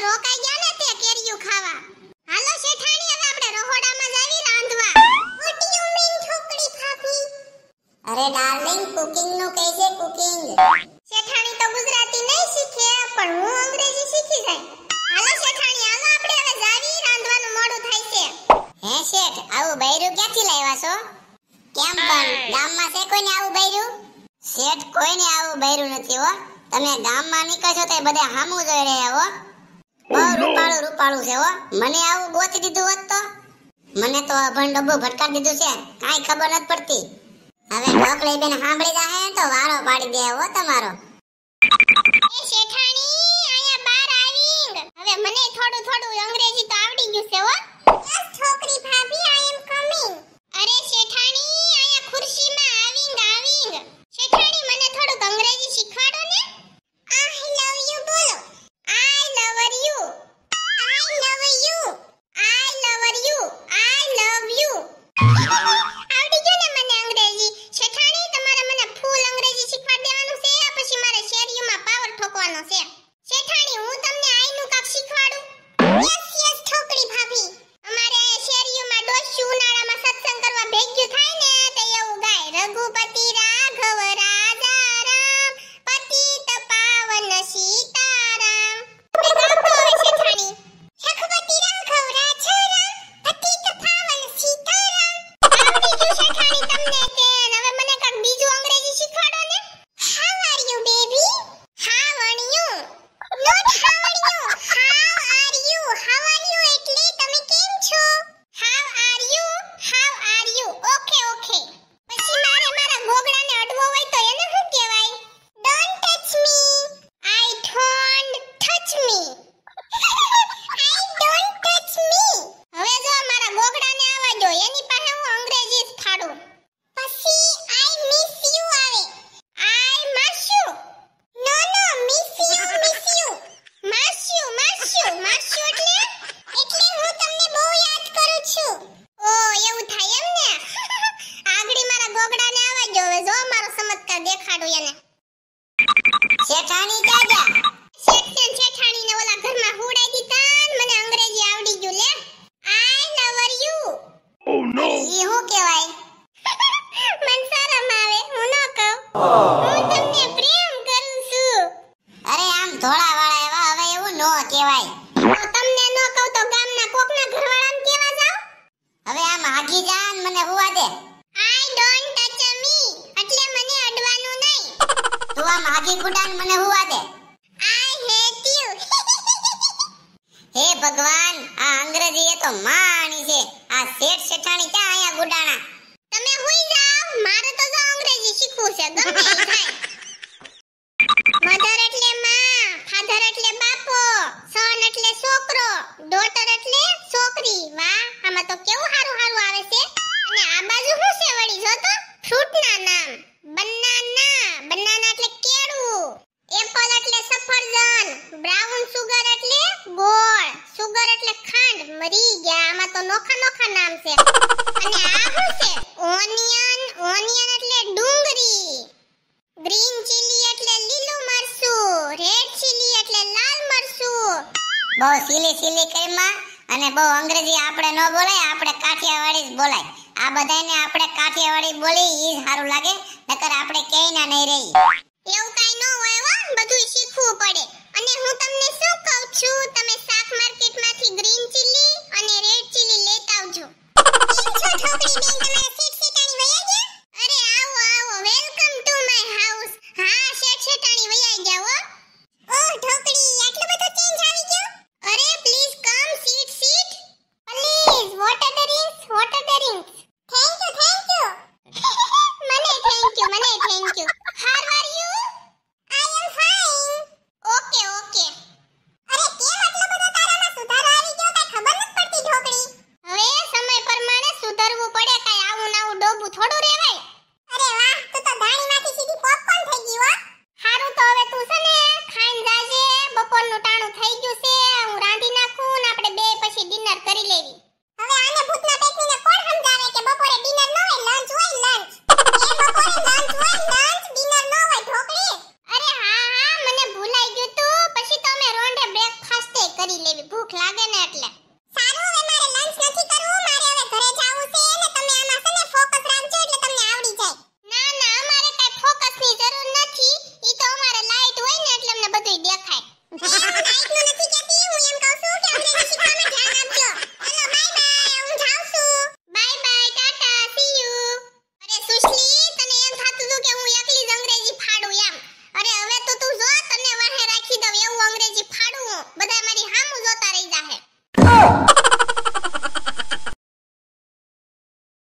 રોકાઈ ગયા ને તે કેરીયું ખાવા. હાલો શેઠાણી હવે આપણે રહોડામાં જાવી રાંધવા. વોટ ડુ યુ મીન ઠોકડી ભાભી? અરે ડાર્લિંગ કુકિંગ નું કહે છે કુકિંગ. શેઠાણી તો ગુજરાતી નહીં શીખે પણ હું અંગ્રેજી શીખી જાય. હાલો શેઠાણી હાલો આપણે હવે જાવી રાંધવાનું મોડું થાય છે. હે શેઠ આવું બૈરું ક્યાંથી લાવ્યા છો? કેમ પણ ગામમાં છે કોઈને આવું બૈરું? શેઠ કોઈને આવું બૈરું નથી હો. તમે ગામમાં નીકળશો તો બધા હામું જોઈ રહ્યા હો. બહુ રૂપાળું છે હો. મને આવું ગોતી દીધું હોત તો મને તો અભણ ડબ્બો ભટકાડી દીધું છે. કાઈ ખબર નથી પડતી. હવે ઢોકળી બેન સાંભળી જાહે તો વારો પાડી દે હો તમારો. એ શેઠાણી આયા બાર આવીંગ. હવે મને થોડું અંગ્રેજી તો આવડી ગયું છે હો. યસ ઠોકરી ભાભી આઈ એમ કમિંગ. અરે શેઠાણી આયા ખુરશીમાં આવીંગ. શેઠાણી મને થોડું અંગ્રેજી શીખવાડો ને. આઈ લવ યુ બોલો. I love you. I love you. I love you. I love you. આવડી ગયું ને મને અંગ્રેજી. શેઠાણી તમારે મને ફૂલ અંગ્રેજી શીખવાડ દેવાનું છે પછી મારે શેરીઓમાં પાવર ઠોકવાનો છે. શેઠાણી હું તમને આઈનું કાક શીખવાડું. યસ ઠોકરી ભાભી. અમારે શેરીઓમાં ડોસ્યું ઉનાળામાં સત્સંગ કરવા ભેગ્યું થાય ને તો એવું ગાય. રઘુપતિ રાઘવ રાજારામ પતિત પાવન સીતારામ. એ ગાતો હવે શેઠાણી. રઘુપતિ રાઘવ રાજારામ પતિત પાવન સીતારામ. આવડી ગયું શેઠાણી તમને તે. હવે મને કાક બીજું અંગ્રેજી શીખવાડો ને. How are you baby? How are you? Not how are you. How are you? How are you એટલે તમે કેમ છો? How are you? How are you? Okay. પછી મારે મારા ગોગડાને અડવો હોય તો એને શું કહેવાય? Don't touch me. I don't touch me. I don't touch me. હવે જો મારા ગોગડાને આવવા દો એની પાસે હું અંગ્રેજી જ ફાડું. પછી આઈ મિસ યુ આવે. I miss you. No miss you. Miss you એટલે હું તમને બહુ યાદ કરું છું. ઓ એવું થાય એમ ને. આગળી મારા ગોગડાને આવવા દો. હવે જો મારો ચમત્કાર દેખાડું એને. શેઠાણી ક્યાં ગયા? શેઠાણીને ઓલા ઘરમાં હુડાઈ દીધા ને મને અંગ્રેજી આવડી ગયું લે. આઈ લવ યુ. ઓ નો. ઈ હું કહેવાય? મન શરમ આવે હું ન કહું. હું તમને પ્રેમ કરું છું. અરે આમ ધોળાવાળા એવા હવે એવું નો કહેવાય. તો તમને ન કહું તો ગામના કોકના ઘરવાળાને કહેવા જાવ. હવે આમ આગી જા ને મને હુવા દે. આઈ ડોન્ટ ટચ મી એટલે મને અડવાનું નહીં. તું આમ આગી ગુડાન મને હુવા દે. I hate you. હે ભગવાન આ અંગ્રેજી એ તો માણી છે. આ શેઠાણી ક્યાં આયા ગુડાણા. તમે હુઈ જાવ. મારે તો જો અંગ્રેજી શીખવું છે ગમે ઈ થાય. મધર એટલે માં, ફાધર એટલે બાપો, સન એટલે છોકરો, ડોટર એટલે છોકરી. વાહ આમાં તો કેવું હારું આવે છે. અને આ બાજુ શું છે વળી જો તો ફ્રૂટના નામ. બનાના એટલે કેળું, એપલ એટલે સફરજન, બ્રાઉન સુગર એટલે ગોળ, સુગર એટલે ખાંડ. મરી ગયા આમાં તો નોખા નામ છે. અને આ શું છે? ઓનિયન એટલે ડુંગળી, ગ્રીન ચીલી એટલે લીલું મરચું, રેડ ચીલી એટલે લાલ મરચું. બહુ સીલી કરીમાં અને બહુ અંગ્રેજી આપણે ન બોલાય. આપણે કાઠિયાવાડી જ બોલાય. આ બધાને આપણે કાઠિયાવાડી બોલી ઈ સારું લાગે. નકર આપણે ક્યાંય નહીં રહી. એવું કાઈ ન હોય હો. બધું શીખવું પડે. અને હું તમને શું કહું છું તમે શાક માર્કેટમાંથી ગ્રીન ચીલી અને રેડ ચીલી લેતા આવજો. કેમ છો ઠોકરી બેન તમારા શેઠાણી વયા ગયા? અરે આવો વેલકમ ટુ માય હાઉસ. હા શેઠાણી વયા ગયા હો. ઓહ ઠોકરી આટલો બધો ચેન્જ આવી ગયો. અરે please come sit. Please water the rings. Thank you. મને thank you. How are you? I am fine. Okay. અરે કેમ આટલો બધો તારામાં સુધારો આવી ગયો કાઈ ખબર નથી પડતી ઠોકરી. હવે સમય પ્રમાણે સુધરવું પડે. કાઈ આવું નાવું ડોબું થોડું રહેવાય. અરે વાહ તું તો દાણીમાંથી સીધી પોપકોર્ન થઈ ગઈ હો. હારું તો હવે તું છે ને ખાઈને જાજે. બપોરનું ટાણું થઈ ગયું છે. હું રાંધી નાખું ને આપણે બે પછી ડિનર કરી લેવી. હવે આને ભૂતના પેટવીને કોણ સમજાવે કે બપોરે ડિનર ન હોય લંચ હોય લંચ. બપોરે લંચ હોય ડિનર ન હોય ઠોકરી. અરે હા મને ભૂલાઈ ગયું તું. પછી તો અમે રોંઢે બ્રેકફાસ્ટ કરી લેવી, ભૂખ લાગે ને એટલે.